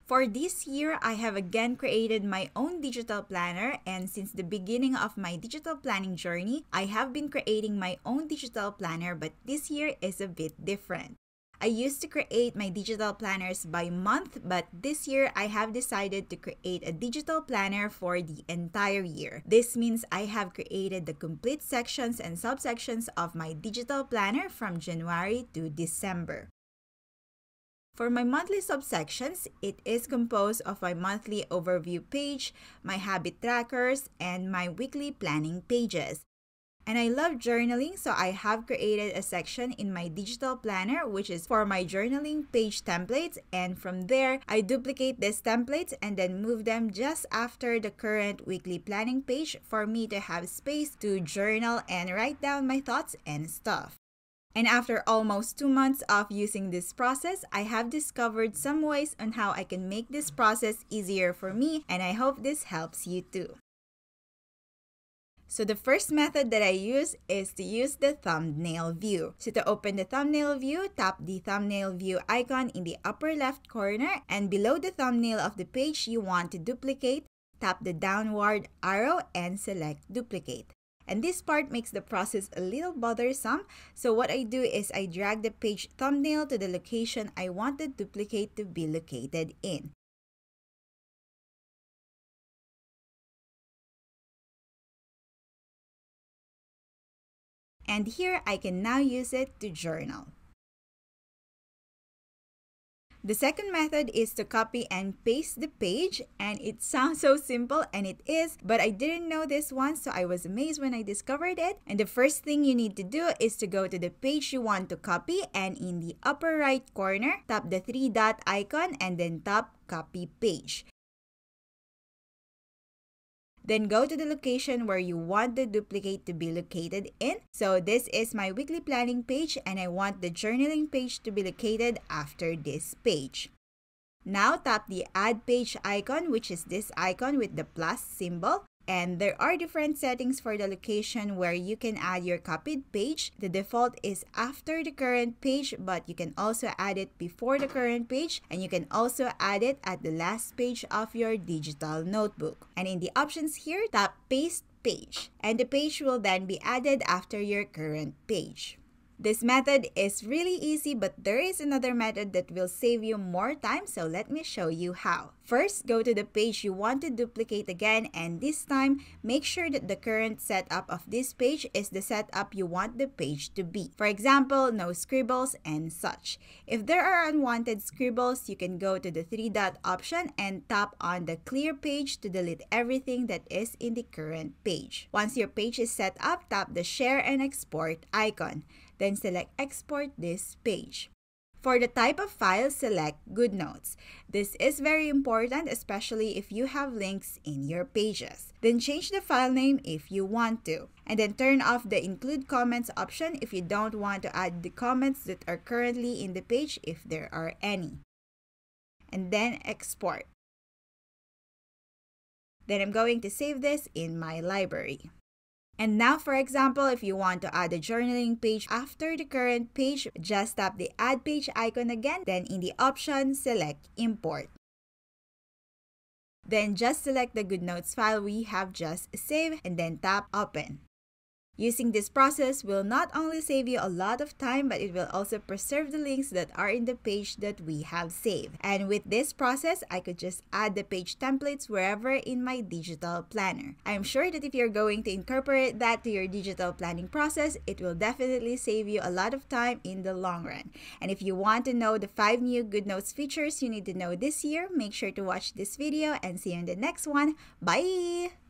For this year, I have again created my own digital planner, and since the beginning of my digital planning journey, I have been creating my own digital planner, but this year is a bit different. I used to create my digital planners by month, but this year I have decided to create a digital planner for the entire year. This means I have created the complete sections and subsections of my digital planner from January to December. For my monthly subsections, it is composed of my monthly overview page, my habit trackers, and my weekly planning pages. And I love journaling, so I have created a section in my digital planner which is for my journaling page templates, and from there, I duplicate these templates and then move them just after the current weekly planning page for me to have space to journal and write down my thoughts and stuff. And after almost 2 months of using this process, I have discovered some ways on how I can make this process easier for me, and I hope this helps you too. So the first method that I use is to use the thumbnail view. So to open the thumbnail view, tap the thumbnail view icon in the upper left corner, and below the thumbnail of the page you want to duplicate, tap the downward arrow and select duplicate. And this part makes the process a little bothersome, so what I do is I drag the page thumbnail to the location I want the duplicate to be located in. And here I can now use it to journal. The second method is to copy and paste the page, and it sounds so simple, and it is, but I didn't know this one, so I was amazed when I discovered it. And the first thing you need to do is to go to the page you want to copy, and in the upper right corner, tap the 3-dot icon and then tap copy page. Then go to the location where you want the duplicate to be located in. So this is my weekly planning page, and I want the journaling page to be located after this page. Now tap the add page icon, which is this icon with the plus symbol. And there are different settings for the location where you can add your copied page. The default is after the current page, but you can also add it before the current page, and you can also add it at the last page of your digital notebook. And in the options here, tap paste page, and the page will then be added after your current page. This method is really easy, but there is another method that will save you more time, so let me show you how. First, go to the page you want to duplicate again, and this time, make sure that the current setup of this page is the setup you want the page to be. For example, no scribbles and such. If there are unwanted scribbles, you can go to the 3-dot option and tap on the clear page to delete everything that is in the current page. Once your page is set up, tap the share and export icon. Then select export this page. For the type of file, select Goodnotes. This is very important, especially if you have links in your pages. Then change the file name if you want to. And then turn off the include comments option if you don't want to add the comments that are currently in the page if there are any. And then export. Then I'm going to save this in my library. And now, for example, if you want to add a journaling page after the current page, just tap the add page icon again, then in the option, select import. Then just select the Goodnotes file we have just saved and then tap open. Using this process will not only save you a lot of time, but it will also preserve the links that are in the page that we have saved. And with this process, I could just add the page templates wherever in my digital planner. I'm sure that if you're going to incorporate that to your digital planning process, it will definitely save you a lot of time in the long run. And if you want to know the 5 new Goodnotes features you need to know this year, make sure to watch this video and see you in the next one. Bye!